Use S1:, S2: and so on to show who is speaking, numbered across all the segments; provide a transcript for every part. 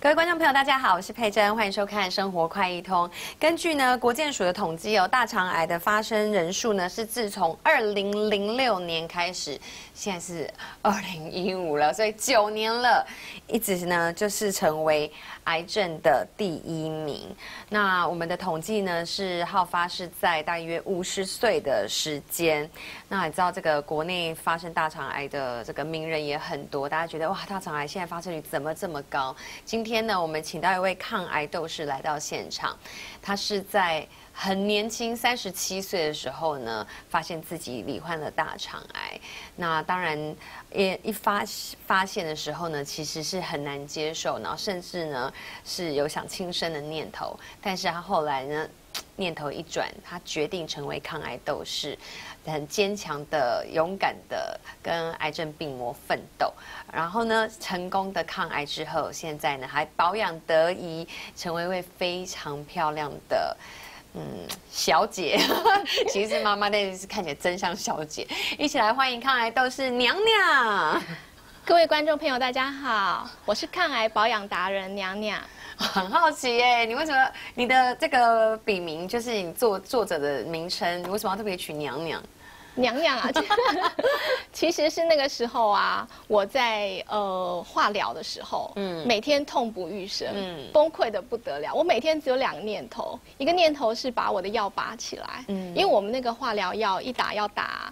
S1: 各位观众朋友，大家好，我是佩珍，欢迎收看《生活快一通》。根据呢国健署的统计大肠癌的发生人数呢是自从2006年开始，现在是2015了，所以9年了，一直呢就是成为癌症的第1名。那我们的统计呢是好发是在大约50岁的时间。那你知道这个国内发生大肠癌的这个名人也很多，大家觉得哇，大肠癌现在发生率怎么这么高？今天呢，我们请到一位抗癌斗士来到现场，他是在很年轻37岁的时候呢，发现自己罹患了大肠癌。那当然，一发现的时候呢，其实是很难接受，然后甚至呢是有想轻生的念头。但是他后来呢，念头一转，他决定成为抗癌斗士，很坚强的、勇敢的跟癌症病魔奋斗。然后呢，成功的抗癌之后，现在呢还保养得宜，成为一位非常漂亮的。小姐，其实妈妈那是看起来真像小姐。一起来欢迎抗癌斗士娘娘。
S2: 各位观众朋友，大家好，我是抗癌保养达人娘娘。
S1: 很好奇耶，你为什么你的这个笔名就是你作者的名称，你为什么要特别取娘娘？
S2: 娘娘啊，其实是那个时候啊，我在化疗的时候，每天痛不欲生，崩溃的不得了。我每天只有2个念头，一个念头是把我的药拔起来，因为我们那个化疗药一打要打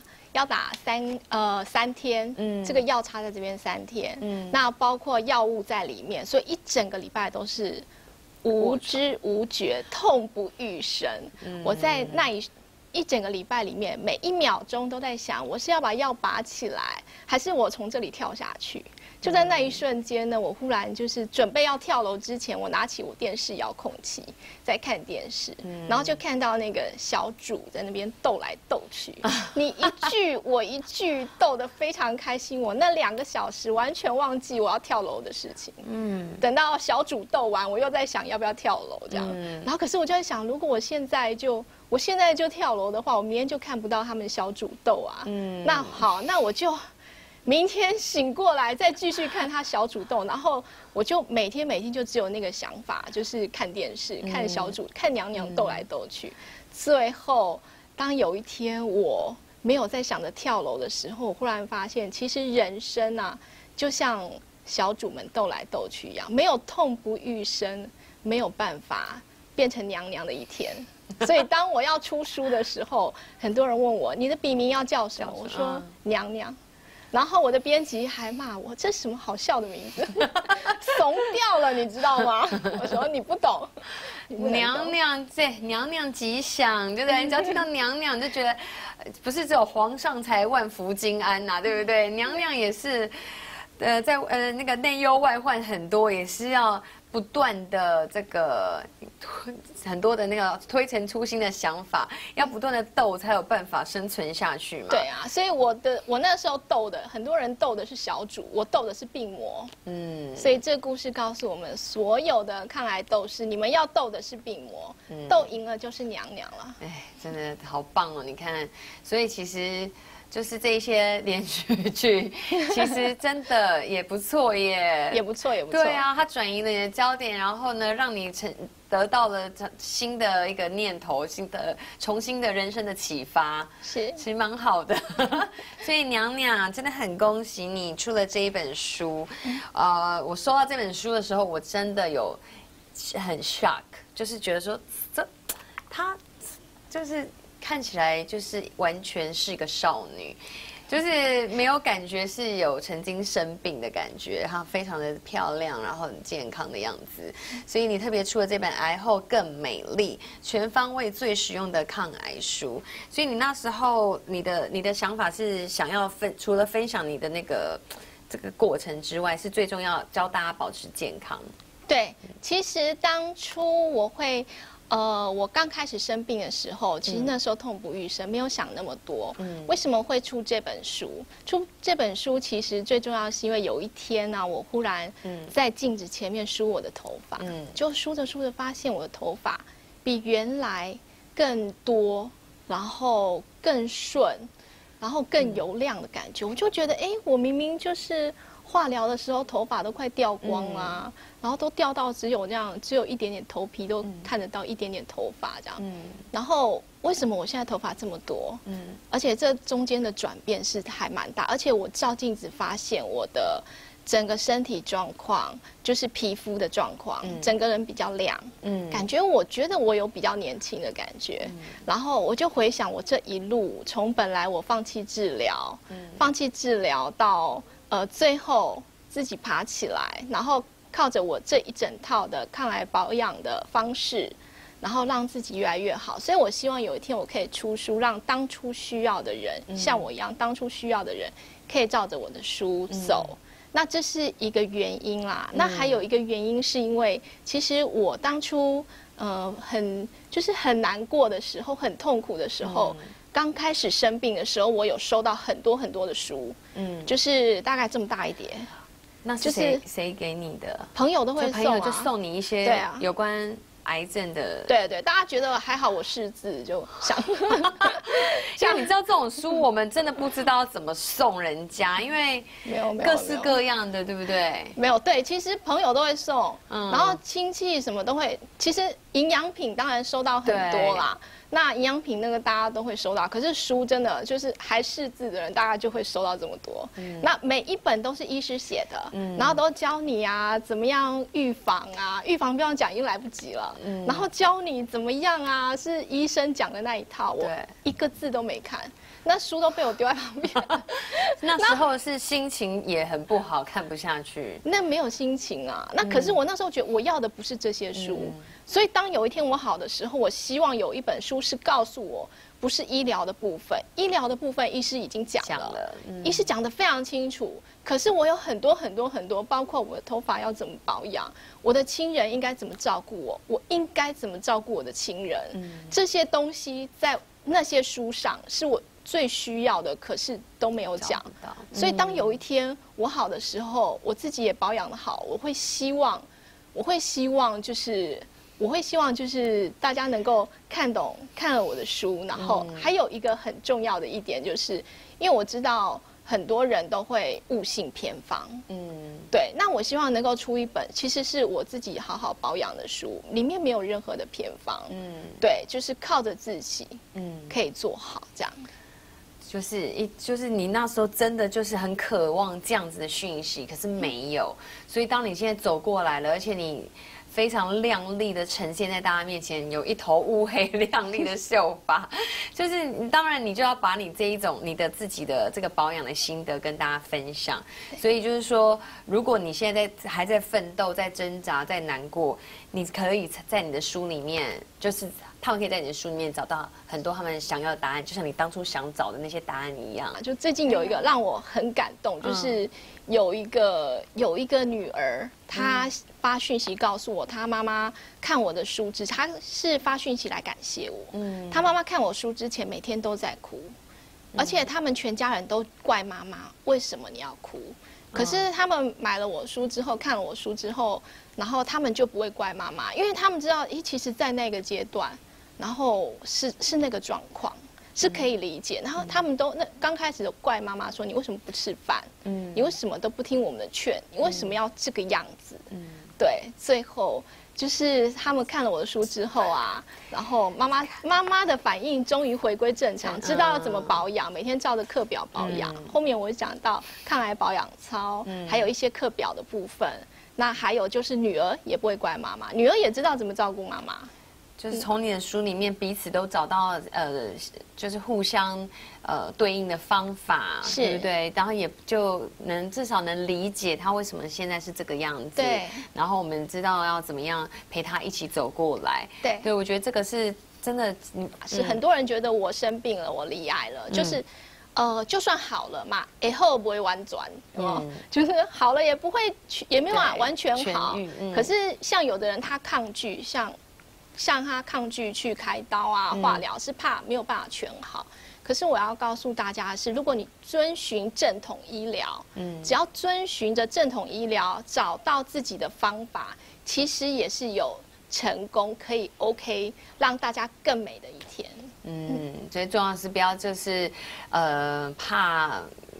S2: 3天，这个药插在这边3天，那包括药物在里面，所以一整个礼拜都是无知无觉，痛不欲生。我在那一整个礼拜里面，每1秒钟都在想，我是要把药拔起来，还是我从这里跳下去？就在那一瞬间呢，我忽然就是准备要跳楼之前，我拿起我电视遥控器在看电视，然后就看到那个小主在那边斗来斗去，你一句我一句，斗得非常开心。我那2个小时完全忘记我要跳楼的事情。等到小主斗完，我又在想要不要跳楼这样。然后可是我就在想，如果我现在就跳楼的话，我明天就看不到他们小主斗啊。那好，那我就明天醒过来再继续看他小主斗，然后我就每天就只有那个想法，就是看电视，看小主，看娘娘斗来斗去。最后，当有一天我没有在想着跳楼的时候，我忽然发现，其实人生啊，就像小主们斗来斗去一样，没有痛不欲生，没有办法变成娘娘的一天。所以当我要出书的时候，很多人问我你的笔名要叫什么，我说娘娘。然后我的编辑还骂我，这是什么好笑的名字，怂掉了，你知道吗？我说你不懂，
S1: 娘娘娘娘吉祥，对不对？你只要听到娘娘，就觉得不是只有皇上才万福金安呐，对不对？娘娘也是，在那个内忧外患很多，也是要不断的这个很多的那个推陈出新的想法，要不断的斗才有办法生存下去嘛。
S2: 对啊，所以我那时候斗的，很多人斗的是小主，我斗的是病魔。所以这个故事告诉我们，所有的抗癌斗士，你们要斗的是病魔，斗赢了就是娘娘了。
S1: 哎，真的好棒哦！你看，所以其实。就是这些连续剧，其实真的也不错耶，
S2: 也不错。
S1: 对啊，它转移了你的焦点，然后呢，让你得到了新的一个念头，重新的人生的启发，其实蛮好的。所以娘娘真的很恭喜你出了这一本书。我收到这本书的时候，我真的有很 shock， 就是觉得说她就是看起来就是完全是一个少女，就是没有感觉是有曾经生病的感觉，她非常的漂亮，然后很健康的样子。所以你特别出了这本《癌后更美丽：全方位最实用的抗癌书》。所以你那时候你的想法是想要除了分享你的这个过程之外，是最重要教大家保持健康。
S2: 对，其实当初我刚开始生病的时候，其实那时候痛不欲生，没有想那么多。为什么会出这本书？出这本书其实最重要是因为有一天呢，我忽然在镜子前面梳我的头发，就梳着梳着发现我的头发比原来更多，然后更顺，然后更油亮的感觉。我就觉得，哎，我明明就是化疗的时候头发都快掉光啦，然后都掉到只有一点点头皮都看得到一点点头发这样。然后为什么我现在头发这么多？而且这中间的转变是还蛮大，而且我照镜子发现我的整个身体状况，就是皮肤的状况，整个人比较亮，我觉得我有比较年轻的感觉，然后我就回想我这一路，从本来我放弃治疗，到最后自己爬起来，然后靠着我这一整套的抗癌保养的方式，然后让自己越来越好。所以我希望有一天我可以出书，让当初需要的人，像我一样当初需要的人，可以照着我的书走。那这是一个原因啦。那还有一个原因是因为，其实我当初很难过的时候，很痛苦的时候，刚开始生病的时候，我有收到很多很多的书，就是大概这么大一叠。
S1: 那是谁给你的？
S2: 朋友都会送啊，
S1: 朋友就送你一些有关癌症的。
S2: 对，大家觉得还好我识字，就想。
S1: 像你知道这种书，我们真的不知道怎么送人家，因为各式各样的，对不对？
S2: 没有，对，其实朋友都会送，然后亲戚什么都会。其实营养品当然收到很多啦。那营养品那个大家都会收到，可是书真的就是还识字的人，大概就会收到这么多。那每一本都是医师写的，然后都教你啊怎么样预防啊，预防不用讲已经来不及了。然后教你怎么样啊，是医生讲的那一套，我一个字都没看。那书都被我丢在旁边。
S1: 那时候是心情也很不好，看不下去。
S2: 那没有心情啊。那可是我那时候觉得我要的不是这些书，所以当有一天我好的时候，我希望有一本书是告诉我，不是医疗的部分，医疗的部分医师已经讲了，医师讲得非常清楚。可是我有很多很多很多，包括我的头发要怎么保养，我的亲人应该怎么照顾我，我应该怎么照顾我的亲人，这些东西在那些书上是我最需要的，可是都没有讲。所以当有一天我好的时候，我自己也保养得好，我会希望就是大家能够看了我的书。然后还有一个很重要的一点，就是因为我知道很多人都会误信偏方，对。那我希望能够出一本其实是我自己好好保养的书，里面没有任何的偏方，对，就是靠着自己，可以做好这样。
S1: 就是你那时候真的就是很渴望这样子的讯息，可是没有。所以当你现在走过来了，而且你非常亮丽的呈现在大家面前，有一头乌黑亮丽的秀发，就是当然你就要把你这一种你的自己的这个保养的心得跟大家分享。所以就是说，如果你现在还在奋斗、在挣扎、在难过，你可以在你的书里面，就是他们可以在你的书里面找到很多他们想要的答案，就像你当初想找的那些答案一样。
S2: 就最近有一个让我很感动，就是有一个女儿，她发讯息告诉我，她妈妈看我的书之前，她是发讯息来感谢我。她妈妈看我书之前每天都在哭，而且他们全家人都怪妈妈，为什么你要哭？可是他们买了我书之后，看了我书之后，然后他们就不会怪妈妈，因为他们知道，其实，在那个阶段，然后是那个状况，是可以理解。然后他们都刚开始都怪妈妈说，你为什么不吃饭？你为什么都不听我们的劝？你为什么要这个样子？对，最后就是他们看了我的书之后啊，然后妈妈的反应终于回归正常，知道要怎么保养，每天照着课表保养。后面我讲到抗癌保养操，还有一些课表的部分。那还有就是女儿也不会怪妈妈，女儿也知道怎么照顾妈妈。
S1: 就是从你的书里面彼此都找到就是互相对应的方法，对不对？然后也就至少能理解他为什么现在是这个样子。
S2: 对。
S1: 然后我们知道要怎么样陪他一起走过来。
S2: 对。
S1: 对，我觉得这个是真的，
S2: 是很多人觉得我生病了，我罹癌了，就是就算好了嘛，以后不会完转，就是好了也不会也没有办法完全好。可是像有的人他抗拒，像他抗拒去开刀啊、化疗，是怕没有办法全好。可是我要告诉大家的是，如果你遵循正统医疗，只要遵循着正统医疗，找到自己的方法，其实也是有成功，可以 OK 让大家更美的一天。
S1: 最重要的是不要就是怕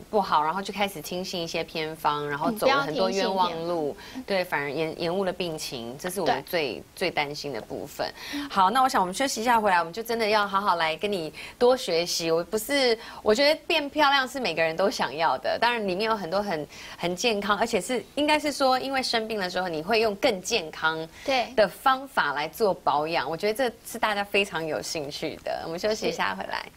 S1: 不好，然后就开始听信一些偏方，然后走了很多冤枉路，对，反而延误了病情，这是我们最担心的部分。好，那我想我们休息一下回来，我们就真的要好好来跟你多学习。我觉得变漂亮是每个人都想要的，当然里面有很多很健康，而且应该是说，因为生病的时候你会用更健康的方法来做保养，我觉得这是大家非常有兴趣的。我们休息一下回来。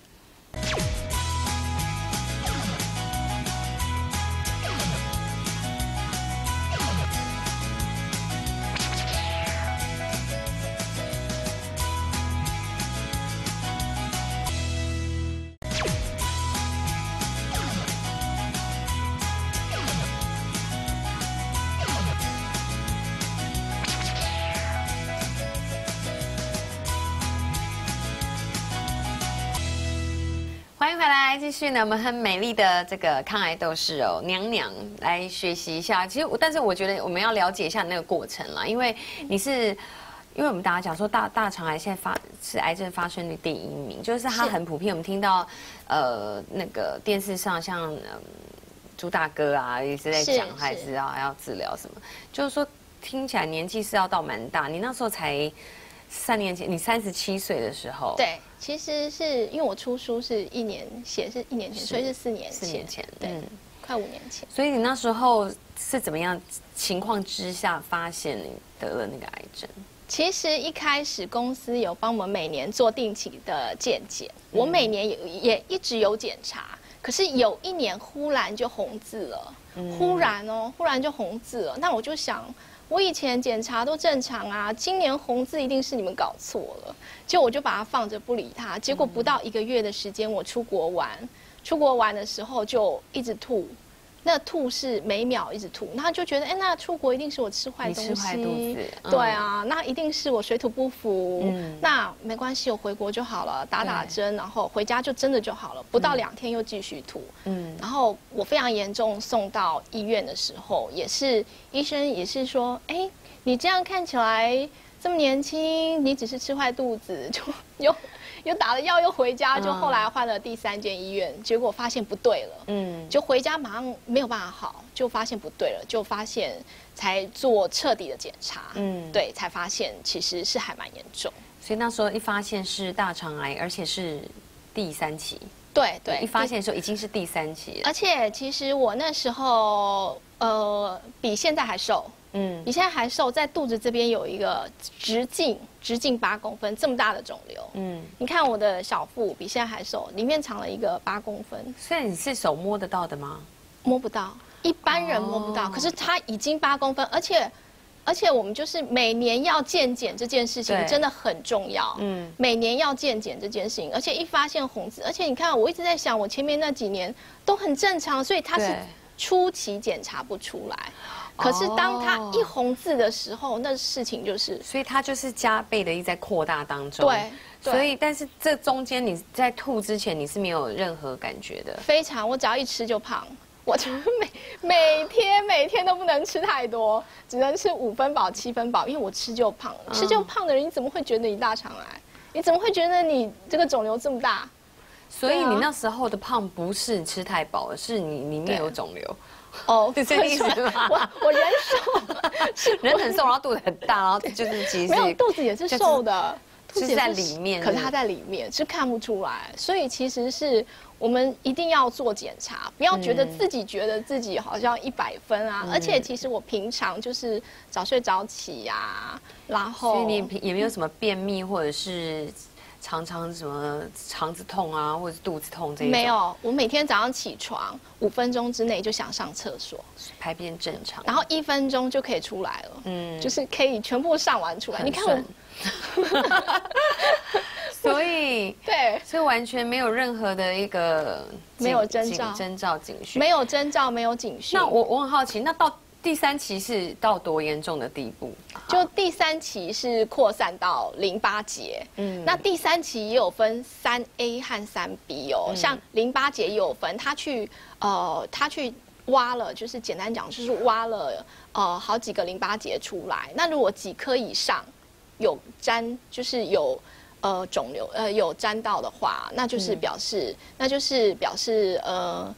S1: 欢迎回来，继续呢，我们很美丽的这个抗癌斗士哦，娘娘来学习一下。其实，但是我觉得我们要了解一下那个过程啦，因为因为我们大家讲说大肠癌现在是癌症发生率第1名，就是它很普遍。我们听到那个电视上像朱大哥啊也是在讲，还是要治疗什么，就是说听起来年纪是要到蛮大。你那时候才3年前，你37岁的时候，
S2: 对。其实是因为我出书是1年前，所以是4年前。4年前，对，快5年前。
S1: 所以你那时候是怎么样情况之下发现你得了那个癌症？
S2: 其实一开始公司有帮我们每年做定期的健检，我每年也一直有检查，可是有1年忽然就红字了，忽然就红字了。那我就想，我以前检查都正常啊，今年红字一定是你们搞错了。就我就把它放着不理它，结果不到1个月的时间，我出国玩的时候就一直吐，那吐是每秒一直吐，那就觉得那出国一定是我吃坏东西，
S1: 你吃坏肚子，
S2: 对啊，那一定是我水土不服，那没关系，我回国就好了，打针，然后回家就真的就好了，不到2天又继续吐，然后我非常严重，送到医院的时候，医生也是说，你这样看起来这么年轻，你只是吃坏肚子，就又打了药，又回家，就后来换了第3间医院，结果发现不对了，就回家马上没有办法好，就发现不对了，就发现才做彻底的检查，对，才发现其实是还蛮严重。
S1: 所以那时候一发现是大肠癌，而且是第3期。
S2: 对，
S1: 一发现的时候已经是第3期了。
S2: 而且其实我那时候比现在还瘦。你现在还瘦，在肚子这边有一个直径8公分这么大的肿瘤。你看我的小腹比现在还瘦，里面藏了一个8公分。
S1: 所以你是手摸得到的吗？
S2: 摸不到，一般人摸不到。可是它已经8公分，而且我们就是每年要健检这件事情真的很重要。每年要健检这件事情，而且一发现红字，而且你看我一直在想，我前面那几年都很正常，所以它是初期检查不出来。可是当它一红字的时候，那事情就是，
S1: 所以它就是加倍的一直在扩大当中。对，所以但是这中间你在吐之前你是没有任何感觉的。
S2: 非常，我只要一吃就胖，我就每天都不能吃太多，只能吃5分饱、7分饱，因为我吃就胖。吃就胖的人，你怎么会觉得你大肠癌？你怎么会觉得你这个肿瘤这么大？
S1: 所以你那时候的胖不是吃太饱，是你里面有肿瘤。
S2: 是
S1: 这个意思吗？
S2: 我人瘦，
S1: 人很瘦，然后肚子很大，然后就是其实
S2: 没有肚子也是瘦的，
S1: 肚子在里面，
S2: 可是它在里面是看不出来，所以其实是我们一定要做检查，不要觉得自己好像100分啊，而且其实我平常就是早睡早起呀，然后
S1: 所以你也没有什么便秘或者是。常常什么肠子痛啊，或者是肚子痛这一种？
S2: 没有，我每天早上起床5分钟之内就想上厕所，
S1: 排便正常，
S2: 然后1分钟就可以出来了，就是可以全部上完出来。你看我，
S1: 所以
S2: 对，
S1: 所以完全没有任何的一个
S2: 没有征
S1: 兆警讯，
S2: 没有征兆，没有警讯。
S1: 那我很好奇，那到第3期是到多严重的地步？
S2: 就第3期是扩散到淋巴结，那第3期也有分3A 和3B 哦，像淋巴结也有分，他去挖了，就是简单讲就是挖了好几个淋巴结出来，那如果几颗以上有沾，就是有肿瘤有沾到的话，那就是表示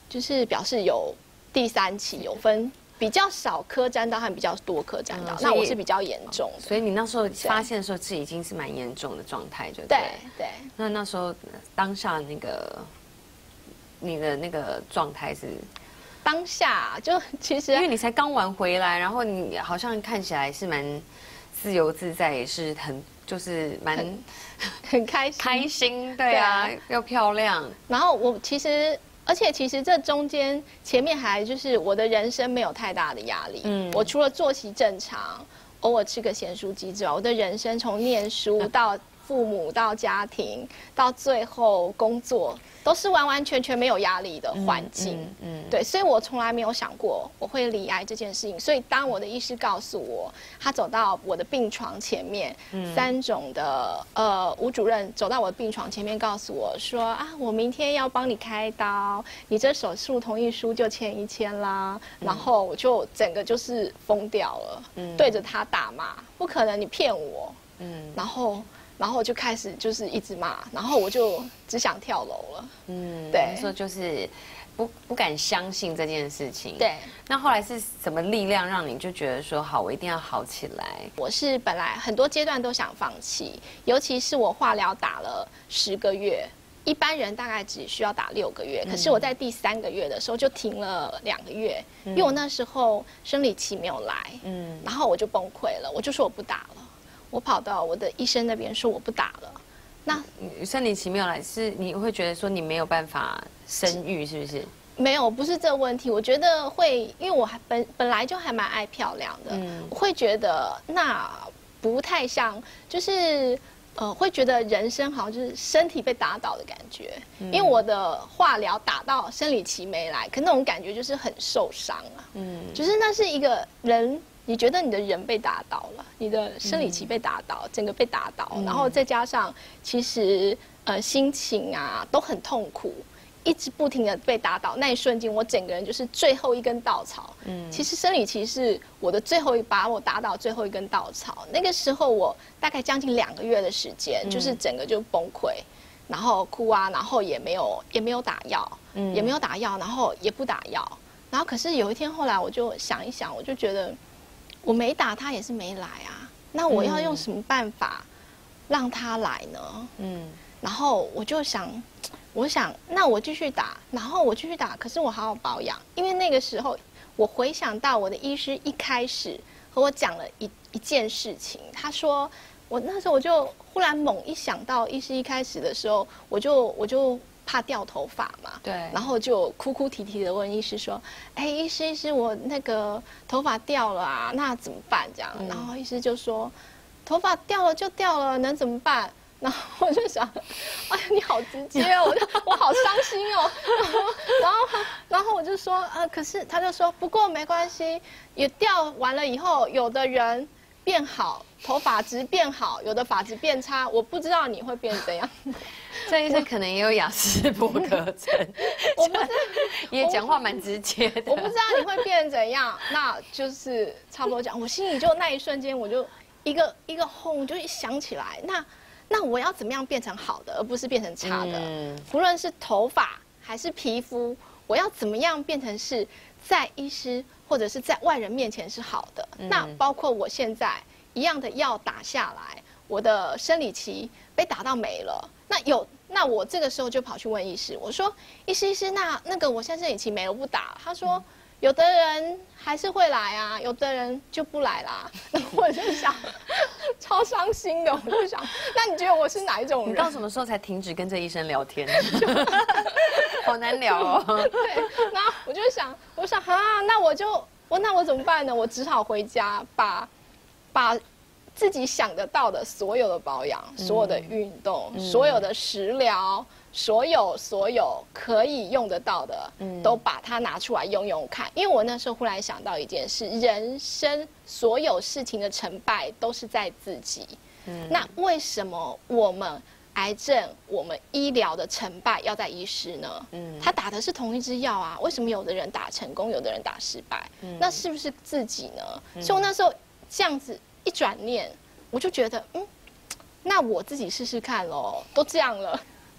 S2: 就是表示有第3期，有分比较少颗沾到和比较多颗沾到。那我是比较严重的，
S1: 所以你那时候发现的时候，自己已经是蛮严重的状态，就
S2: 对对。
S1: 那时候当下你的那个状态是？
S2: 当下就其实
S1: 因为你才刚玩回来，然后你好像看起来是蛮自由自在，也是就是
S2: 很开心，
S1: 对啊，又漂亮。
S2: 然后而且其实这中间前面还就是我的人生没有太大的压力，我除了作息正常，偶尔吃个咸酥鸡之外，我的人生从念书到父母到家庭到最后工作，都是完完全全没有压力的环境。对，所以我从来没有想过我会罹癌这件事情。所以当我的医师告诉我，他走到我的病床前面，3种的吴主任走到我的病床前面，告诉我说啊，我明天要帮你开刀，你这手术同意书就签一签啦。然后我就整个就是疯掉了，对着他大骂，不可能，你骗我。然后我就开始就是一直骂，然后我就只想跳楼了。对，
S1: 那时候就是不敢相信这件事情。
S2: 对，
S1: 那后来是什么力量让你就觉得说好，我一定要好起来？
S2: 我是本来很多阶段都想放弃，尤其是我化疗打了10个月，一般人大概只需要打6个月，可是我在第3个月的时候就停了2个月，因为我那时候生理期没有来，然后我就崩溃了，我就说我不打了。我跑到我的医生那边说我不打了。那
S1: 生理期没有来，是你会觉得说你没有办法生育，是不是？
S2: 没有，不是这个问题。我觉得会，因为我本来就还蛮爱漂亮的，我会觉得那不太像，就是会觉得人生好像就是身体被打倒的感觉。因为我的化疗打到生理期没来，可那种感觉就是很受伤啊。就是那是一个人。你觉得你的人被打倒了，你的生理期被打倒，整个被打倒，然后再加上其实心情啊都很痛苦，一直不停的被打倒，那一瞬间我整个人就是最后一根稻草。其实生理期是我的把我打倒最后一根稻草。那个时候我大概将近2个月的时间，就是整个就崩溃，然后哭啊，然后也没有打药，也没有打药，然后也不打药，然后可是有一天后来我就想一想，我就觉得。我没打他也是没来啊，那我要用什么办法让他来呢？然后我想那我继续打，然后我继续打，可是我好好保养，因为那个时候我回想到我的医师一开始和我讲了一件事情，他说那时候我就忽然猛一想到医师一开始的时候，我就怕掉头发嘛，
S1: 对，
S2: 然后就哭哭啼啼的问医师说：“哎，医师，我那个头发掉了啊，那怎么办？”这样，然后医师就说：“头发掉了就掉了，能怎么办？”然后我就想，哎呀，你好直接哦，我好伤心哦。然后我就说，可是他就说，不过没关系，也掉完了以后，有的人变好，头发质变好，有的发质变差，我不知道你会变怎样。
S1: 这医生可能也有雅斯伯格症，
S2: 我不是
S1: 也讲话蛮直接的。
S2: 我不知道你会变怎样，那就是差不多讲。我心里就那一瞬间，我就一个轰，就想起来，那我要怎么样变成好的，而不是变成差的？不论是头发还是皮肤，我要怎么样变成是在医师或者是在外人面前是好的？那包括我现在一样的药打下来，我的生理期被打到没了。那我这个时候就跑去问医师，我说：“医师，那个我现在生理期没了，不打。”他说：“有的人还是会来啊，有的人就不来啦。”然后我就想，超伤心的。我就想，那你觉得我是哪一种人？
S1: 你到什么时候才停止跟这医生聊天？好难聊哦。
S2: 对，然后我就想啊，那我怎么办呢？我只好回家把自己想得到的所有的保养、所有的运动、所有的食疗、所有可以用得到的，都把它拿出来用看。因为我那时候忽然想到一件事：人生所有事情的成败都是在自己。那为什么我们癌症、我们医疗的成败要在医师呢？他打的是同一支药啊，为什么有的人打成功，有的人打失败？那是不是自己呢？所以我那时候这样子。一转念，我就觉得，那我自己试试看咯，都这样了，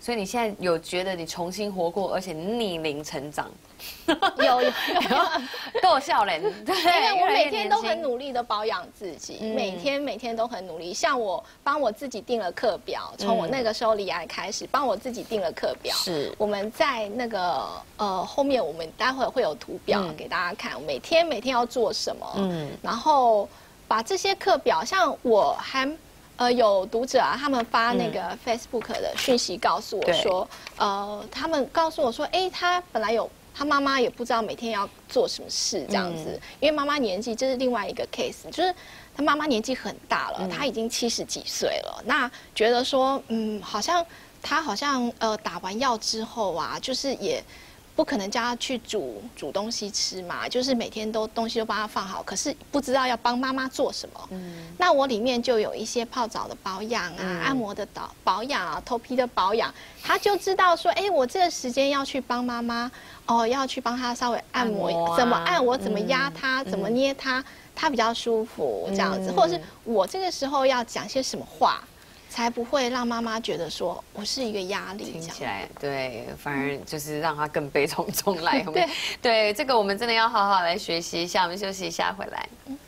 S1: 所以你现在有觉得你重新活过，而且逆龄成长？
S2: 有
S1: 逗笑脸，对，
S2: 因为我每天都很努力的保养自己，每天都很努力。像我帮我自己定了课表，从我那个时候离癌开始，帮我自己定了课表。
S1: 是
S2: 我们在那个后面我们待会会有图表给大家看，每天要做什么，然后把这些课表，像我还。有读者啊，他们发那个 Facebook 的讯息告诉我说，他们告诉我说，他本来他妈妈也不知道每天要做什么事这样子，因为妈妈年纪这是另外一个 case， 就是他妈妈年纪很大了，他已经70几岁了，那觉得说，他好像打完药之后啊，就是也。不可能叫他去煮东西吃嘛，就是每天东西都帮他放好，可是不知道要帮妈妈做什么。那我里面就有一些泡澡的保养啊，按摩的保养啊，头皮的保养，他就知道说，我这个时间要去帮妈妈，要去帮他稍微按摩，怎么按我怎么压他，怎么捏他，他比较舒服这样子，或者是我这个时候要讲些什么话。才不会让妈妈觉得说我是一个压力，
S1: 听起来对，反而就是让她更悲从中来。对，这个我们真的要好好来学习一下。我们休息一下，回来。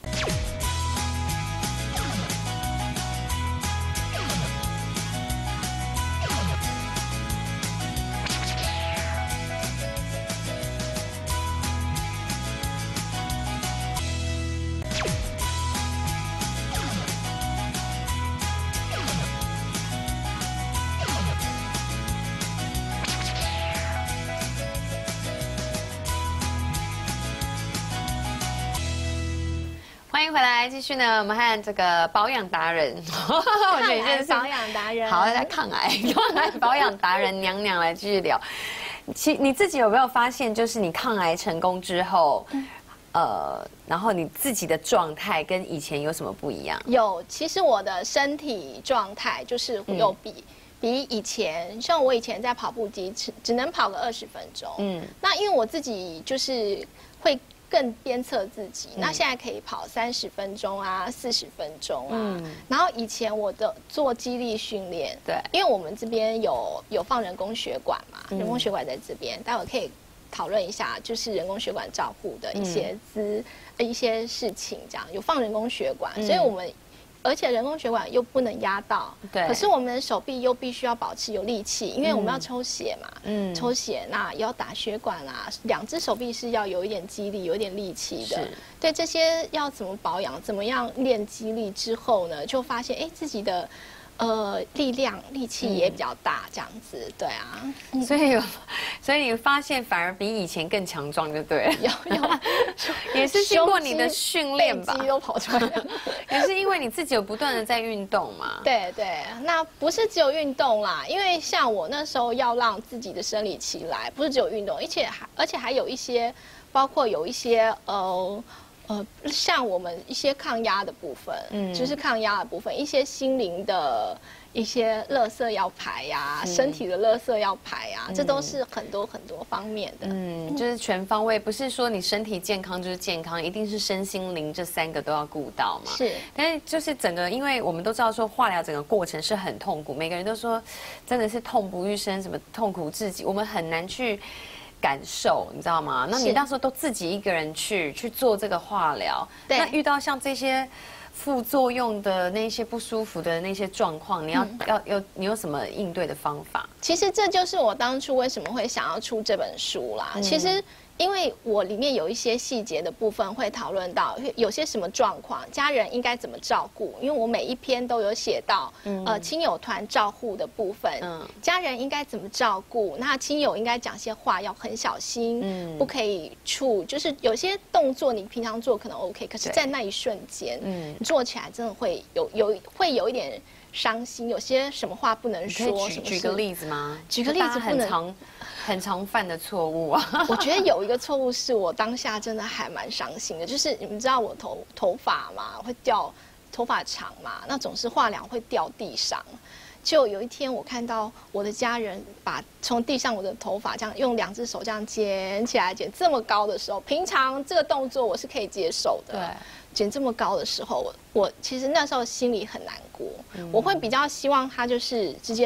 S1: 欢迎回来，继续呢，我们和这个保养达人，
S2: 我觉得是保养达人，
S1: 好，来抗癌保养达人娘娘来继续聊。你自己有没有发现，就是你抗癌成功之后，然后你自己的状态跟以前有什么不一样？
S2: 有，其实我的身体状态就是有比以前，像我以前在跑步机只能跑个20分钟，那因为我自己就是会。更鞭策自己，那现在可以跑30分钟啊，40分钟啊。然后以前我的做肌力训练，对，因为我们这边有放人工血管嘛，人工血管在这边，待会可以讨论一下，就是人工血管照护的一些事情，这样有放人工血管，所以我们。而且人工血管又不能压到，对。可是我们的手臂又必须要保持有力气，因为我们要抽血嘛，抽血那也要打血管啊，2只手臂是要有一点肌力、有一点力气的。对，这些要怎么保养？怎么样练肌力之后呢？就发现自己的。力气也比较大，这样子，对啊，
S1: 所以你发现反而比以前更强壮，就对了。
S2: 有，
S1: 也是经过你的训练吧，
S2: 肌都跑出来了。
S1: 也是因为你自己有不断的在运动嘛。
S2: 对，那不是只有运动啦，因为像我那时候要让自己的生理期来，不是只有运动，而且还有一些，包括有一些像我们一些抗压的部分，就是抗压的部分，一些心灵的一些垃圾要排呀，身体的垃圾要排呀，这都是很多方面的。
S1: 就是全方位，不是说你身体健康就是健康，一定是身心灵这3个都要顾到嘛。
S2: 是，
S1: 但是就是整个，因为我们都知道说化疗整个过程是很痛苦，每个人都说真的是痛不欲生，什么痛苦至极，我们很难去。感受你知道吗？那你那时候都自己一个人去做这个化疗，那遇到像这些副作用的那些不舒服的那些状况，你有什么应对的方法？
S2: 其实这就是我当初为什么会想要出这本书啦。其实。因为我里面有一些细节的部分会讨论到有些什么状况，家人应该怎么照顾。因为我每一篇都有写到，亲友团照护的部分，家人应该怎么照顾。那亲友应该讲些话要很小心，不可以就是有些动作你平常做可能 OK， 可是在那一瞬间，你做起来真的会有一点伤心。有些什么话不能说，
S1: 举个例子吗？
S2: 举个例子不能。
S1: 很常犯的错误啊！
S2: 我觉得有一个错误是我当下真的还蛮伤心的，就是你们知道我头发嘛会掉，头发长嘛，那总是化疗会掉地上。就有一天我看到我的家人从地上我的头发这样用2只手这样捡起来，捡这么高的时候，平常这个动作我是可以接受的。对，捡这么高的时候，我其实那时候心里很难过。我会比较希望他就是直接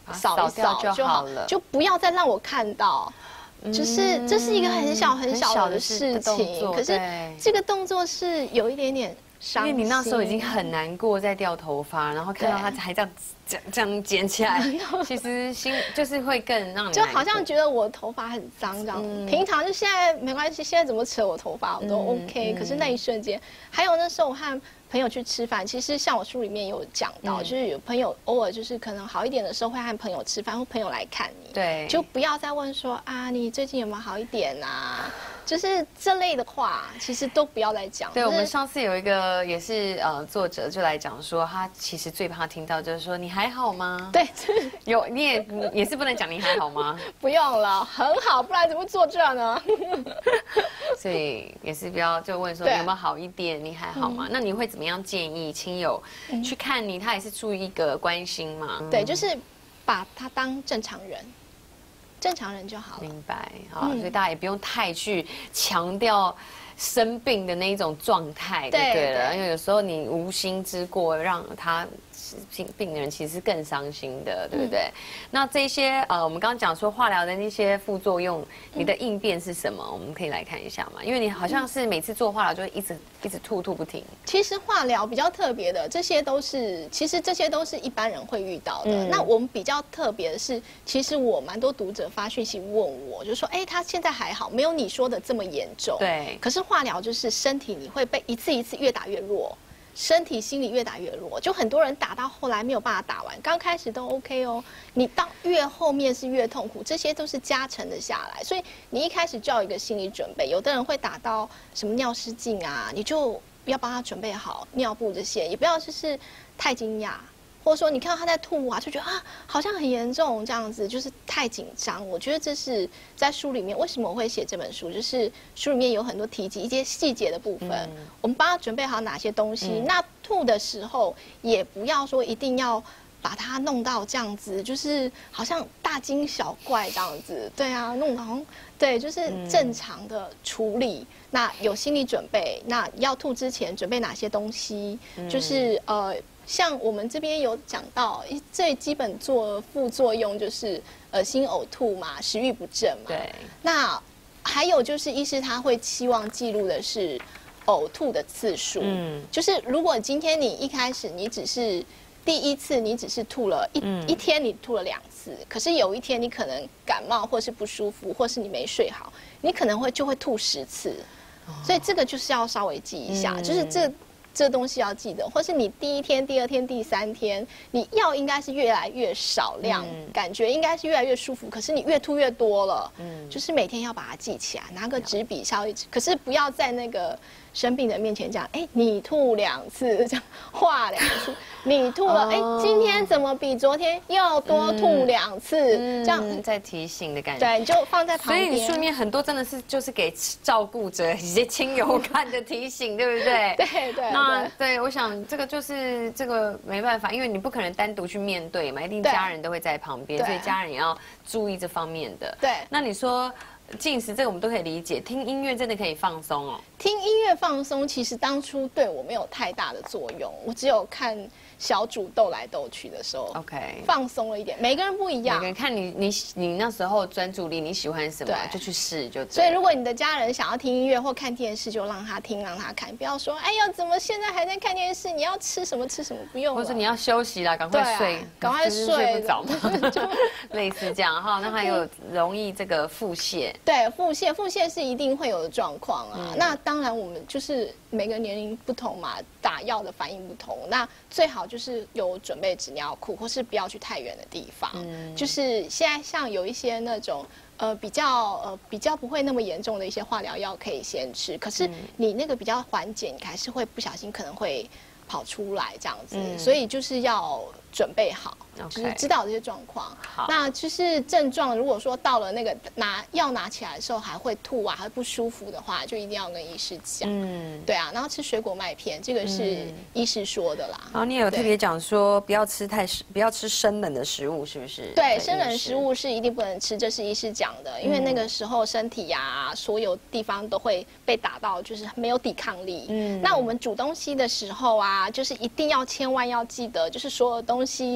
S2: 扫一扫就好了，就不要再让我看到。就是这是一个很小的事情，可是这个动作是有一点点伤心，
S1: 因为你那时候已经很难过，在掉头发，然后看到他还这样捡起来，其实心就是会更让你
S2: 就好像觉得我头发很脏这样。平常就现在没关系，现在怎么扯我头发我都 OK，可是那一瞬间，还有那时候我和朋友去吃饭，其实像我书里面有讲到，就是有朋友偶尔就是可能好一点的时候会和朋友吃饭，或朋友来看你，
S1: 对，
S2: 就不要再问说啊你最近有没有好一点啊，就是这类的话，其实都不要再讲。
S1: 对，我们上次有一个也是作者就来讲说，他其实最怕听到就是说你还好吗？
S2: 对，
S1: 有你也是不能讲你还好吗？
S2: 不用了，很好，不然怎么坐这呢？
S1: 所以也是不要就问说你有没有好一点，你还好吗？那你会怎么样建议亲友去看你？他也是出于一个关心嘛？
S2: 对，就是把他当正常人。正常人就好了。
S1: 明白啊，所以大家也不用太去强调生病的那一种状态，对了，因为有时候你无心之过，让他病人其实是更伤心的，对不对？那这些我们刚刚讲说化疗的那些副作用，你的应变是什么？我们可以来看一下嘛，因为你好像是每次做化疗就会一直吐不停。其
S2: 实化疗比较特别的，其实这些都是一般人会遇到的。那我们比较特别的是，其实我蛮多读者发讯息问我，就说，他现在还好，没有你说的这么严重。
S1: 对。
S2: 可是化疗就是身体你会被一次一次越打越弱。身体心理越打越弱，就很多人打到后来没有办法打完，刚开始都 OK 哦，你到越后面是越痛苦，这些都是加成的下来，所以你一开始就要有一个心理准备。有的人会打到什么尿失禁啊，你就要帮他准备好尿布这些，也不要就是太惊讶。或者说你看到他在吐啊，就觉得好像很严重这样子，就是太紧张。我觉得这是在书里面为什么我会写这本书，就是书里面有很多提及一些细节的部分，我们帮他准备好哪些东西。那吐的时候也不要说一定要把它弄到这样子，就是好像大惊小怪这样子。对啊，弄好像对，就是正常的处理。那有心理准备，那要吐之前准备哪些东西，就是像我们这边有讲到，最基本副作用就是恶心、呕吐嘛，食欲不振嘛。
S1: 对。那
S2: 还有就是医师他会期望记录的是呕吐的次数。就是如果今天你一开始你只是第一次你只是吐了一天，你吐了2次，可是有一天你可能感冒或是不舒服，或是你没睡好，你可能就会吐10次。所以这个就是要稍微记一下，就是这东西要记得，或是你第1天、第2天、第3天，你药应该是越来越少量，感觉应该是越来越舒服，可是你越吐越多了，就是每天要把它记起来，拿个纸笔稍微，可是不要在那个生病的面前讲，你吐2次，这样画2次，你吐了，今天怎么比昨天又多吐2次，这样
S1: 在提醒的感觉，
S2: 对，你就放在旁边。
S1: 所以你书里面很多真的是就是给照顾者一些亲友看的提醒，对不对？
S2: 对对。
S1: 对，我想这个就是这个没办法，因为你不可能单独去面对嘛，一定家人都会在旁边，所以家人也要注意这方面的。
S2: 对，
S1: 那你说进食这个我们都可以理解，听音乐真的可以放松哦。
S2: 听音乐放松，其实当初对我没有太大的作用，我只有看小主斗来斗去的时候
S1: ，OK，
S2: 放松了一点。每个人不一样，
S1: 每个人看你那时候专注力，你喜欢什么就去试就对。
S2: 所以如果你的家人想要听音乐或看电视，就让他听让他看，不要说哎呀怎么现在还在看电视？你要吃什么吃什么，不用。
S1: 或者你要休息啦，赶快睡，
S2: 赶快睡
S1: 不着嘛，就类似这样哈。那还有容易这个腹泻，
S2: 对，腹泻是一定会有的状况啊。那当然我们就是每个年龄不同嘛，打药的反应不同，那最好就是有准备纸尿裤，或是不要去太远的地方。就是现在像有一些那种比较不会那么严重的一些化疗药可以先吃，可是你那个比较缓解，你还是会不小心可能会跑出来这样子，所以就是要准备好，就是知道这些状况。那就是症状，如果说到了那个药拿起来的时候还会吐啊，还不舒服的话，就一定要跟医师讲。对啊，然后吃水果麦片，这个是医师说的啦。
S1: 然后你也有特别讲说，不要吃生冷的食物，是不是？
S2: 对，生冷食物是一定不能吃，这是医师讲的，因为那个时候身体呀，所有地方都会被打到，就是没有抵抗力。那我们煮东西的时候啊，就是一定要千万要记得，就是所有东西就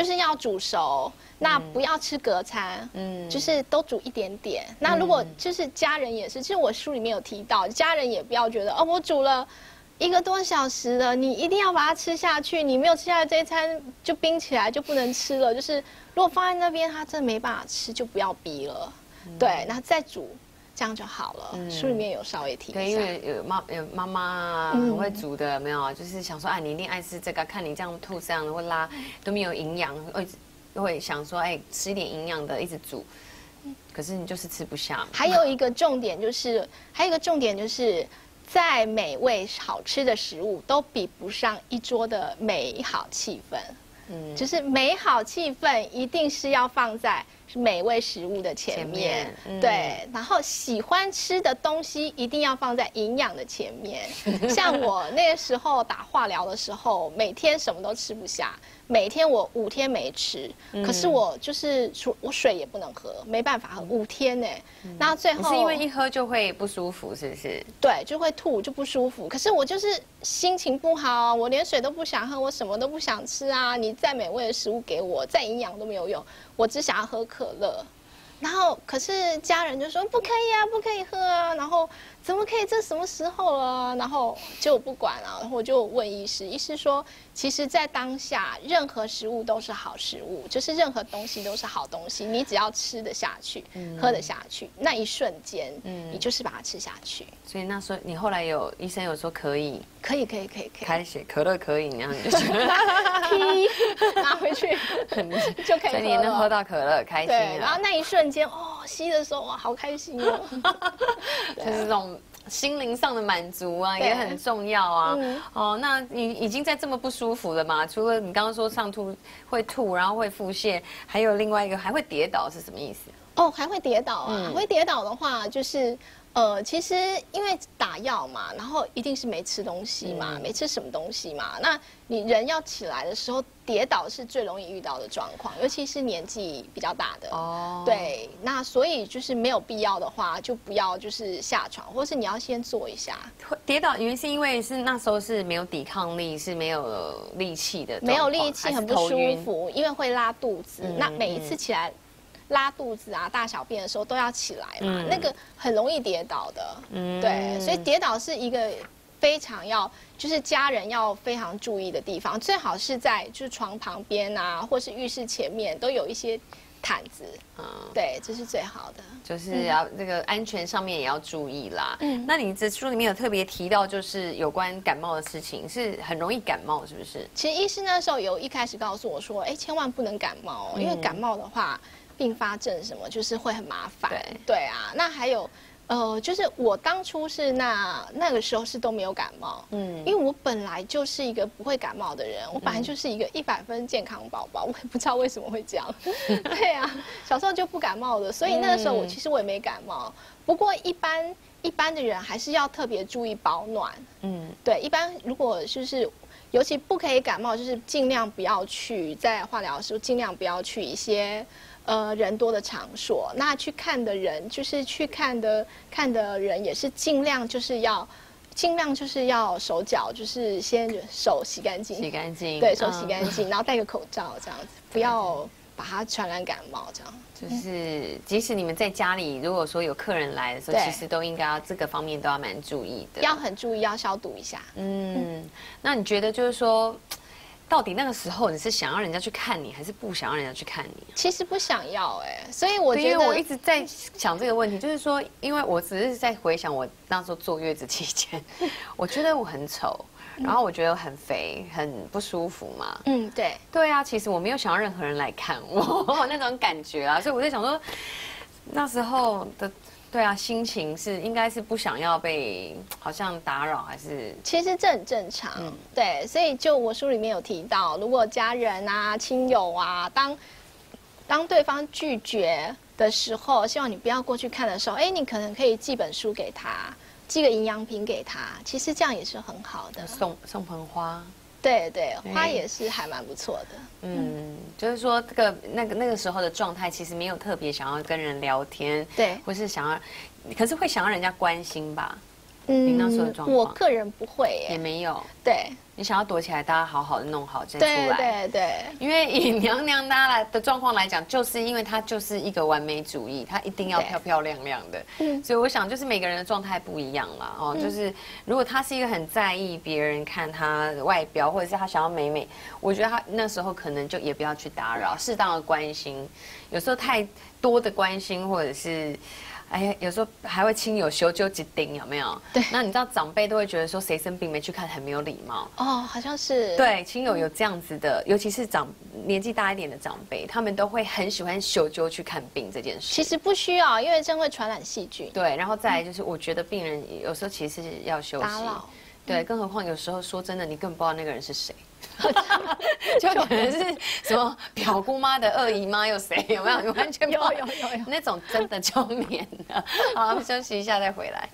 S2: 就是要煮熟，那不要吃隔餐，就是都煮一点点。那如果就是家人也是，其实我书里面有提到，家人也不要觉得哦，我煮了1个多小时了，你一定要把它吃下去，你没有吃下来这一餐就冰起来就不能吃了。就是如果放在那边，他真的没办法吃，就不要逼了。对，然后再煮。这样就好了。书里面有稍微提一下。
S1: 对，因为有妈妈很会煮的，没有，就是想说，哎，你一定爱吃这个，看你这样吐这样的会拉都没有营养，会想说，哎，吃一点营养的，一直煮，可是你就是吃不下。
S2: 还有一个重点就是，再美味好吃的食物都比不上一桌的美好气氛。就是美好气氛一定是要放在美味食物的前面，对。然后喜欢吃的东西一定要放在营养的前面。像我那个时候打化疗的时候，每天什么都吃不下，每天我5天没吃，可是我就是我水也不能喝，没办法喝5天呢。那最后
S1: 是因为一喝就会不舒服，是不是？
S2: 对，就会吐，就不舒服。可是我就是心情不好，我连水都不想喝，我什么都不想吃啊！你再美味的食物给我，再营养都没有用，我只想要喝可乐。然后，可是家人就说不可以啊，不可以喝啊。然后怎么可以？这什么时候了？然后就不管了。然后我就问医师，医师说，其实，在当下，任何食物都是好食物，就是任何东西都是好东西。你只要吃得下去，喝得下去，那一瞬间，你就是把它吃下去。
S1: 所以那时候你后来医生有说可以，开血可乐可以，然后你就觉得
S2: 拿回去就可以喝了。
S1: 所以你能喝到可乐，开心。
S2: 对，然后那一瞬间，吸的时候哇，好开心哦。
S1: 就是这种心灵上的满足啊，也很重要啊。哦，那你已经在这么不舒服了嘛？除了你刚刚说上会吐，然后会腹泻，还有另外一个还会跌倒，是什么意思？
S2: 哦，还会跌倒啊！会跌倒的话，就是其实因为打药嘛，然后一定是没吃东西嘛，没吃什么东西嘛。那你人要起来的时候，跌倒是最容易遇到的状况，尤其是年纪比较大的。哦，对，那所以就是没有必要的话，就不要就是下床，或是你要先坐一下。
S1: 跌倒原因是因为那时候是没有抵抗力，是没有力气的，
S2: 没有力气，很不舒服，因为会拉肚子。那每一次起来拉肚子啊、大小便的时候都要起来嘛，那个很容易跌倒的。对，所以跌倒是一个非常就是家人要非常注意的地方，最好是在就是床旁边啊，或是浴室前面都有一些毯子。对，这是最好的。
S1: 就是要这个安全上面也要注意啦。那你这书里面有特别提到，就是有关感冒的事情，是很容易感冒，是不是？
S2: 其实医师那时候一开始告诉我说，千万不能感冒，因为感冒的话，并发症什么就是会很麻烦。对啊，那还有就是我当初是那个时候是都没有感冒，因为我本来就是一个不会感冒的人，我本来就是一个100分健康宝宝，我也不知道为什么会这样。对啊，小时候就不感冒的，所以那个时候其实我也没感冒。不过一般的人还是要特别注意保暖。对，一般如果就是尤其不可以感冒，就是尽量不要去在化疗的时候尽量不要去一些人多的场所。那去看的人，就是去看的人也是尽量就是要手脚就是先手洗干净，对，手洗干净，然后戴个口罩这样子，不要把它传染感冒这样。
S1: 就是即使你们在家里，如果说有客人来的时候，其实都应该这个方面都要蛮注意的，
S2: 要很注意，要消毒一下。
S1: 那你觉得就是说，到底那个时候你是想要人家去看你，还是不想要人家去看你？
S2: 其实不想要所以我觉得，
S1: 因为我一直在想这个问题，就是说，因为我只是在回想我那时候坐月子期间，我觉得我很丑。然后我觉得很肥，很不舒服嘛。对啊，其实我没有想要任何人来看我那种感觉啊，所以我在想说，那时候的心情应该是不想要被好像打扰，还是
S2: 其实这很正常。对，所以就我书里面有提到，如果家人啊、亲友啊，当对方拒绝的时候，希望你不要过去看的时候，你可能可以寄本书给他。寄个营养品给他，其实这样也是很好的。
S1: 送盆花，
S2: 对，花也是还蛮不错的。
S1: 就是说那个时候的状态，其实没有特别想要跟人聊天，
S2: 对，
S1: 或是可是会想要人家关心吧。 你那时候的状况？
S2: 我个人不会耶，
S1: 也没有。
S2: 对，
S1: 你想要躲起来，大家好好的弄好再出来。
S2: 对对对。
S1: 因为以娘娘她的状况来讲，就是因为她就是一个完美主义，她一定要漂漂亮亮的。所以我想，就是每个人的状态不一样啦。哦，就是如果她是一个很在意别人看她的外表，或者是她想要美美，我觉得她那时候可能就也不要去打扰，适当的关心。有时候太多的关心，或者是。哎呀，有时候还会亲友修纠几丁，有没有？
S2: 对。
S1: 那你知道长辈都会觉得说谁生病没去看很没有礼貌。
S2: 哦，好像是。
S1: 对，亲友有这样子的，尤其是年纪大一点的长辈，他们都会很喜欢修纠去看病这件事。
S2: 其实不需要，因为这会传染细菌。
S1: 对，然后再来就是，我觉得病人有时候其实是要休息。
S2: 打扰。
S1: 对，更何况有时候说真的，你根本不知道那个人是谁。就可能是什么表姑妈的二姨妈又谁有没有？你完全
S2: 有
S1: 那种真的就免了。好，我们休息一下再回来。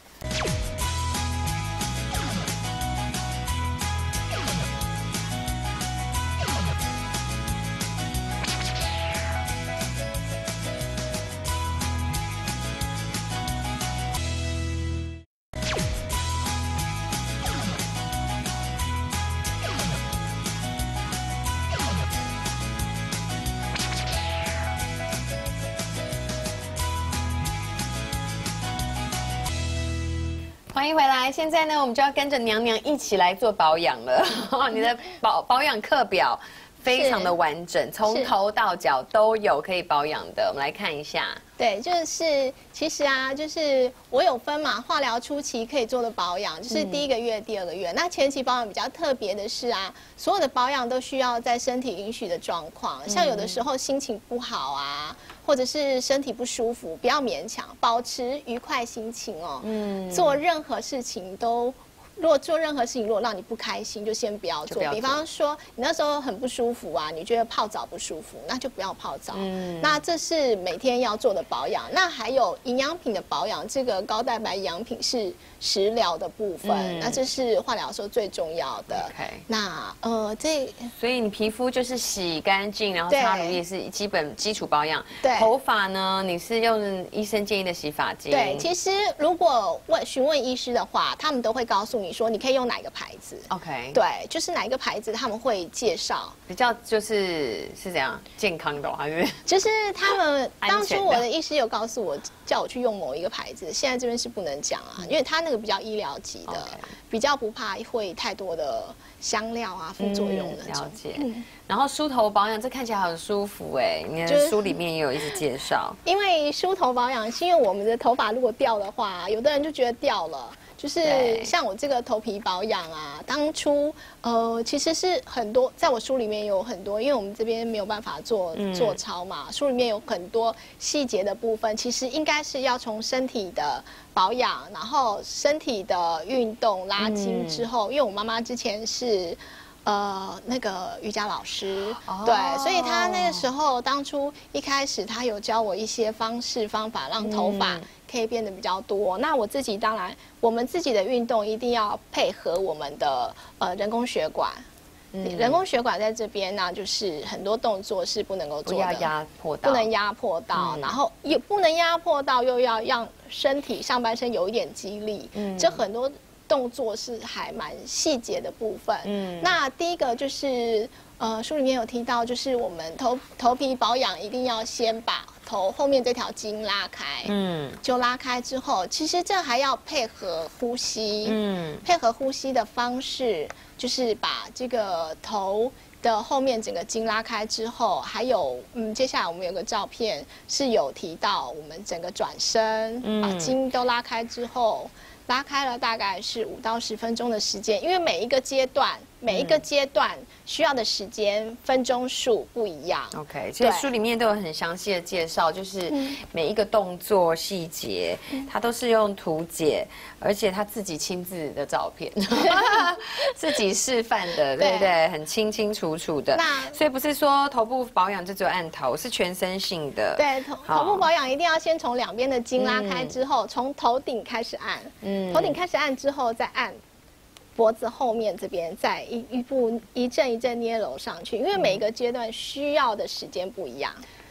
S1: 欢迎回来，现在呢，我们就要跟着娘娘一起来做保养了。你的保养课表非常的完整，从头到脚都有可以保养的。我们来看一下。
S2: 对，就是其实啊，就是我有分嘛，化疗初期可以做的保养，就是第1个月、第2个月。那前期保养比较特别的是啊，所有的保养都需要在身体允许的状况，像有的时候心情不好啊，或者是身体不舒服，不要勉强，保持愉快心情哦。做任何事情都。如果做任何事情，如果让你不开心，就先不要做。比方说，你那时候很不舒服啊，你觉得泡澡不舒服，那就不要泡澡。那这是每天要做的保养。那还有营养品的保养，这个高蛋白营养品是食疗的部分，那这是化疗时候最重要的。那
S1: 所以你皮肤就是洗干净，然后擦乳液是基础保养。
S2: 对，
S1: 头发呢，你是用医生建议的洗发精。
S2: 对，其实如果询问医师的话，他们都会告诉你说你可以用哪个牌子。
S1: OK。
S2: 对，就是哪一个牌子他们会介绍，
S1: 比较是怎样健康的还是？
S2: 就是他们当初我的医师有告诉我，叫我去用某一个牌子，现在这边是不能讲啊，因为他那个比较医疗级的，比较不怕会太多的香料啊副作用的。
S1: 了解。然后梳头保养，这看起来很舒服哎，你的书里面也有一直介绍。
S2: 因为梳头保养是因为我们的头发如果掉的话，有的人就觉得掉了。就是像我这个头皮保养啊，当初其实是很多，在我书里面有很多，因为我们这边没有办法做操嘛，书里面有很多细节的部分，其实应该是要从身体的保养，然后身体的运动拉筋之后，因为我妈妈之前是。那个瑜伽老师，对，所以他那个时候当初一开始他有教我一些方法，让头发可以变得比较多。那我自己当然，我们自己的运动一定要配合我们的人工血管。人工血管在这边呢，就是很多动作是不能够做的，
S1: 不要压迫到，
S2: 不能压迫到，然后也不能压迫到，又要让身体上半身有一点肌力，这很多。动作是还蛮细节的部分。那第一个就是书里面有提到，就是我们头皮保养一定要先把头后面这条筋拉开。就拉开之后，其实这还要配合呼吸。配合呼吸的方式，就是把这个头的后面整个筋拉开之后，还有接下来我们有个照片是有提到我们整个转身，把筋都拉开之后。拉开了大概是5到10分钟的时间，因为每一个阶段需要的时间分钟数不一样。
S1: OK， 其实书里面都有很详细的介绍，就是每一个动作细节，他都是用图解，而且他自己亲自的照片，自己示范的，对不对？很清清楚楚的。所以不是说头部保养就只有按头，是全身性的。
S2: 对，头部保养一定要先从两边的筋拉开之后，从头顶开始按。头顶开始按之后再按。脖子后面这边再一阵一阵捏揉上去，因为每一个阶段需要的时间不一样。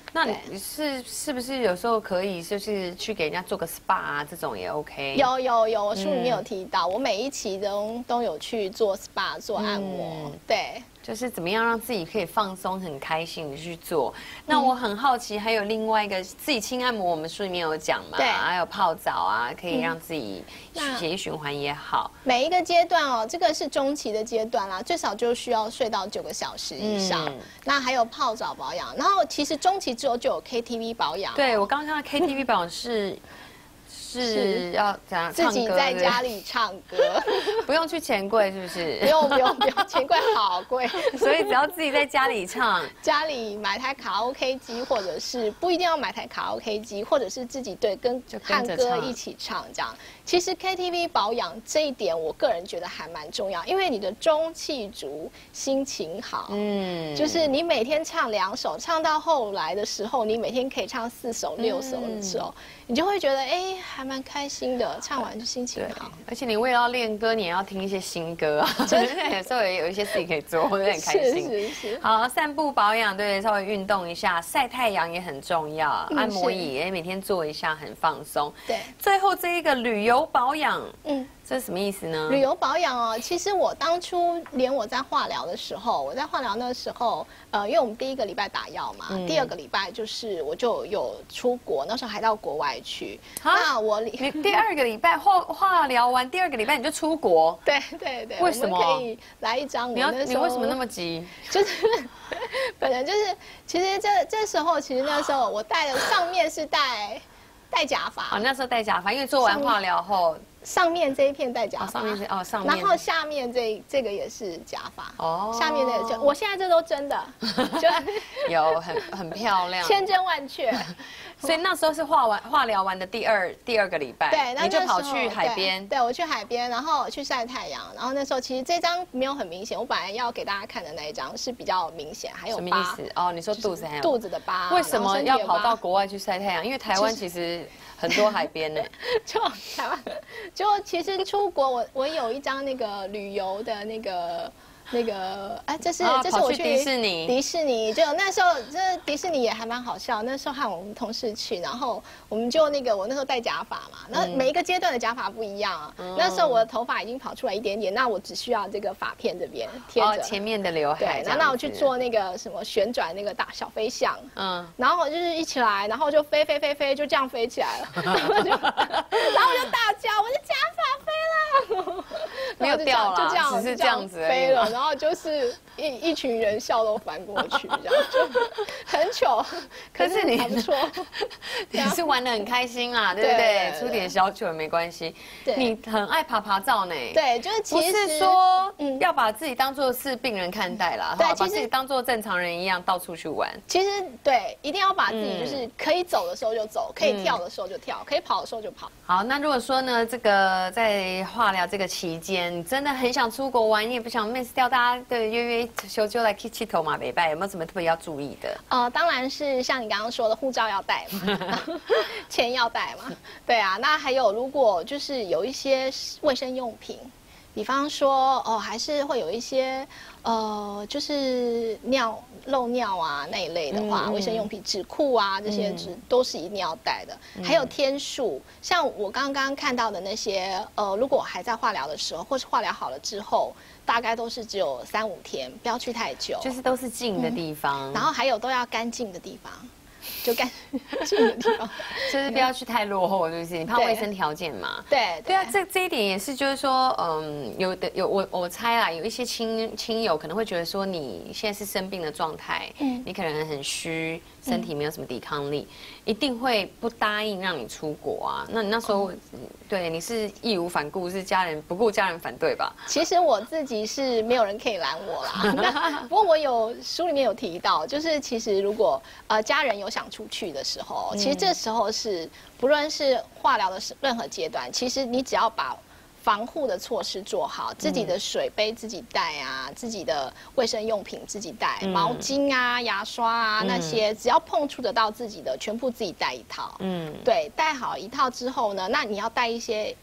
S1: 那你是不是有时候可以就是去给人家做个 SPA 啊，这种也 OK？
S2: 有，我书里面有提到，我每一期都有去做 SPA 做按摩，对。
S1: 就是怎么样让自己可以放松、很开心的去做。那我很好奇，还有另外一个自己轻按摩，我们书里面有讲嘛？
S2: 对，
S1: 还有泡澡啊，可以让自己血液循环也好。
S2: 每一个阶段哦，这个是中期的阶段啦，最少就需要睡到9个小时以上。那还有泡澡保养，然后其实中期之后就有 KTV 保养。
S1: 对，我刚刚看到 KTV 保养是要怎样？
S2: 自己在家里唱歌，
S1: 不用去钱柜，是不是？
S2: 不用，钱柜好贵，
S1: 所以只要自己在家里唱，
S2: 家里买台卡拉 OK 机，或者是不一定要买台卡拉 OK 机，或者是自己跟汉歌一起唱这样。其实 KTV 保养这一点，我个人觉得还蛮重要，因为你的中气足，心情好，就是你每天唱2首，唱到后来的时候，你每天可以唱4首、6首的时候，你就会觉得还蛮开心的，唱完就心情好。
S1: 而且你为了要练歌，你也要听一些新歌啊，真的有时候也有一些事情可以做，会很开心。
S2: 是。
S1: 好，散步保养，对，稍微运动一下，晒太阳也很重要，按摩椅每天做一下，很放松。
S2: 对，
S1: 最后这一个旅游保养，这是什么意思呢？
S2: 旅游保养哦，其实我当初连我在化疗的时候，那时候，因为我们第1个礼拜打药嘛，第2个礼拜就是我就有出国，那时候还到国外去。那你
S1: 第2个礼拜化疗完，第2个礼拜你就出国？
S2: 对。
S1: 为什么？
S2: 我们可以来一张。你
S1: 为什么那么急？
S2: 就是本来就是，其实这时候，其实那时候我戴的上面是戴假发。
S1: 那时候戴假发，因为做完化疗后。
S2: 上面这一片戴假发，
S1: 上面是上面，
S2: 然后下面这个也是假发，下面那个我现在这都真的，就
S1: 有很漂亮，
S2: 千真万确。
S1: 所以那时候是化疗完的第二个礼拜，
S2: 对，
S1: 你就跑去海边，
S2: 对，我去海边，然后去晒太阳，然后那时候其实这张没有很明显，我本来要给大家看的那一张是比较明显，还有
S1: 什么意思？你说肚子还有
S2: 肚子的疤，
S1: 为什么要跑到国外去晒太阳？因为台湾其实很多海边呢，
S2: 就台湾。就其实出国，我有一张那个旅游的那个，这是我去
S1: 迪士尼，
S2: 就那时候这迪士尼也还蛮好笑。那时候和我们同事去，然后我们就我那时候戴假发嘛，那每一个阶段的假发不一样啊。那时候我的头发已经跑出来一点点，那我只需要这个发片这边贴着
S1: 前面的刘海。
S2: 对，那我去做那个什么旋转那个大小飞象，然后我就是一起来，然后就飞，就这样飞起来了，然后我就大叫，我的假发飞了，
S1: 没有掉了，
S2: 就这样，
S1: 只是这样子
S2: 飞了。然后就是一群人笑都翻过去，这样就很糗。可是你不错，
S1: 你是玩得很开心啊，对不对？出点小糗也没关系。你很爱爬照呢。
S2: 对，就是其实
S1: 不是说要把自己当作是病人看待啦，
S2: 对，
S1: 把自己当作正常人一样到处去玩。
S2: 其实对，一定要把自己就是可以走的时候就走，可以跳的时候就跳，可以跑的时候就跑。
S1: 好，那如果说呢，这个在化疗这个期间，你真的很想出国玩，你也不想 miss 掉大家的约休来去气头嘛，北拜有没有什么特别要注意的？
S2: 当然是像你刚刚说的，护照要带嘛，钱要带嘛，对啊。那还有，如果就是有一些卫生用品，比方说还是会有一些就是漏尿啊那一类的话，卫生用品、纸裤啊这些都是一定要带的。还有天数，像我刚刚看到的那些，如果还在化疗的时候，或是化疗好了之后，大概都是只有3-5天，不要去太久。
S1: 就是都是静的地方，
S2: 然后还有都要干净的地方。就干净的地方，
S1: 就是不要去太落后，就是你怕卫生条件嘛。
S2: 对
S1: 啊，这一点也是，就是说，我猜啦，有一些亲友可能会觉得说，你现在是生病的状态，你可能很虚，身体没有什么抵抗力，一定会不答应让你出国啊。那你那时候，对，你是义无反顾，是不顾家人反对吧？
S2: 其实我自己是没有人可以拦我啦。不过我书里面有提到，就是其实如果家人有想出去的时候，其实这时候是不论是化疗的任何阶段，其实你只要把防护的措施做好，自己的水杯自己带啊，自己的卫生用品自己带，毛巾啊、牙刷啊那些，只要碰触得到自己的，全部自己带一套。对，带好一套之后呢，那你要带一些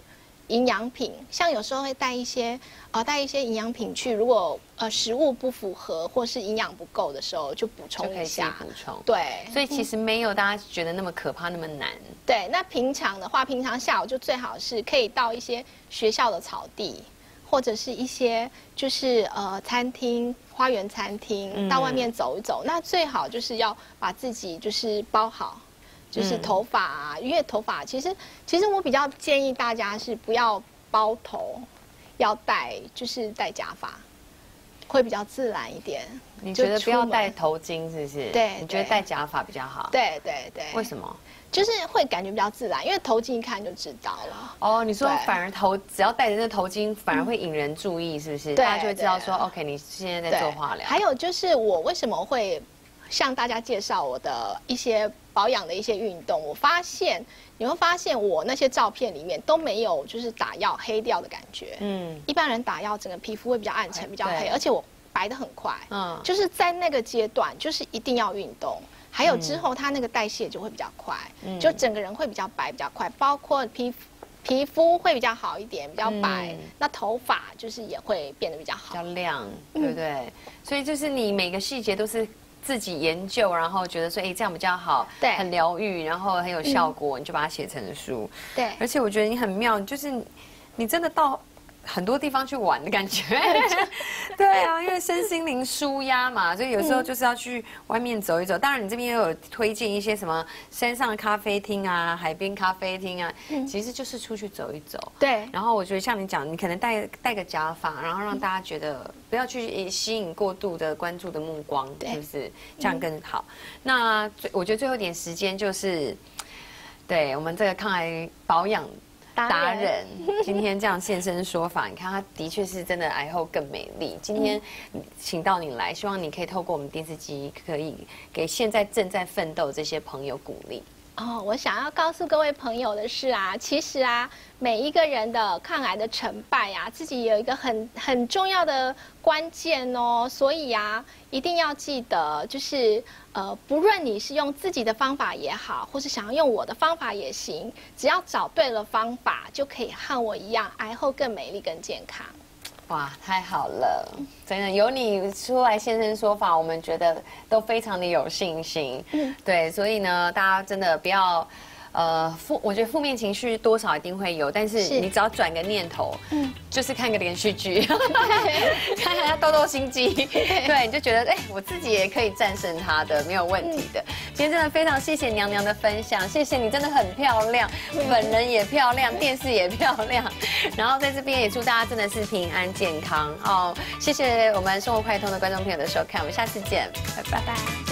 S2: 营养品，像有时候会带一些营养品去，如果食物不符合或是营养不够的时候，就补充一下。
S1: 补充。
S2: 对，
S1: 所以其实没有大家觉得那么可怕，那么难。
S2: 对，那平常的话，平常下午就最好是可以到一些学校的草地，或者是一些就是餐厅。花园餐厅到外面走一走，那最好就是要把自己就是包好，就是头发啊，因为头发其实我比较建议大家是不要包头，要戴假发，会比较自然一点。
S1: 你觉得不要戴头巾是不是？
S2: 对，
S1: 你觉得戴假发比较好？
S2: 对。
S1: 为什么？
S2: 就是会感觉比较自然，因为头巾一看就知道了。
S1: 哦，你说反而只要戴着这头巾，反而会引人注意，是不是？大家就会知道说 ，OK， 你现在在做化疗。
S2: 还有就是我为什么会向大家介绍我的一些保养的一些运动？你会发现我那些照片里面都没有就是打药黑掉的感觉。一般人打药整个皮肤会比较暗沉、比较黑，而且我白得很快。就是在那个阶段，就是一定要运动。还有之后，它那个代谢就会比较快，就整个人会比较白、比较快，包括皮肤会比较好一点，比较白。那头发就是也会变得比较好，
S1: 比较亮，对不对？所以就是你每个细节都是自己研究，然后觉得说，哎，这样比较好，
S2: 对，
S1: 很疗愈，然后很有效果，你就把它写成书。
S2: 对，
S1: 而且我觉得你很妙，就是你真的到很多地方去玩的感觉。对啊，因为身心灵舒压嘛，所以有时候就是要去外面走一走。当然，你这边也有推荐一些什么山上咖啡厅啊、海边咖啡厅啊，其实就是出去走一走。
S2: 对。
S1: 然后我觉得像你讲，你可能戴个假发，然后让大家觉得不要去吸引过度的关注的目光，是不是？这样更好。那我觉得最后一点时间就是，对我们这个抗癌保养达人今天这样现身说法，你看他的确是真的癌后更美丽。今天请到你来，希望你可以透过我们电视机，可以给现在正在奋斗这些朋友鼓励。
S2: 我想要告诉各位朋友的是啊，其实啊，每一个人的抗癌的成败啊，自己有一个很重要的关键哦，所以啊，一定要记得，就是不论你是用自己的方法也好，或是想要用我的方法也行，只要找对了方法，就可以和我一样，癌后更美丽、更健康。
S1: 哇，太好了！真的有你出来现身说法，我们觉得都非常的有信心。对，所以呢，大家真的不要。我觉得负面情绪多少一定会有，但是你只要转个念头，就是看个连续剧，看看他斗斗心机，对，你就觉得我自己也可以战胜他的，没有问题的。今天真的非常谢谢娘娘的分享，谢谢你，真的很漂亮，本人也漂亮，电视也漂亮，然后在这边也祝大家真的是平安健康哦。谢谢我们生活快通的观众朋友的收看，我们下次见，拜拜。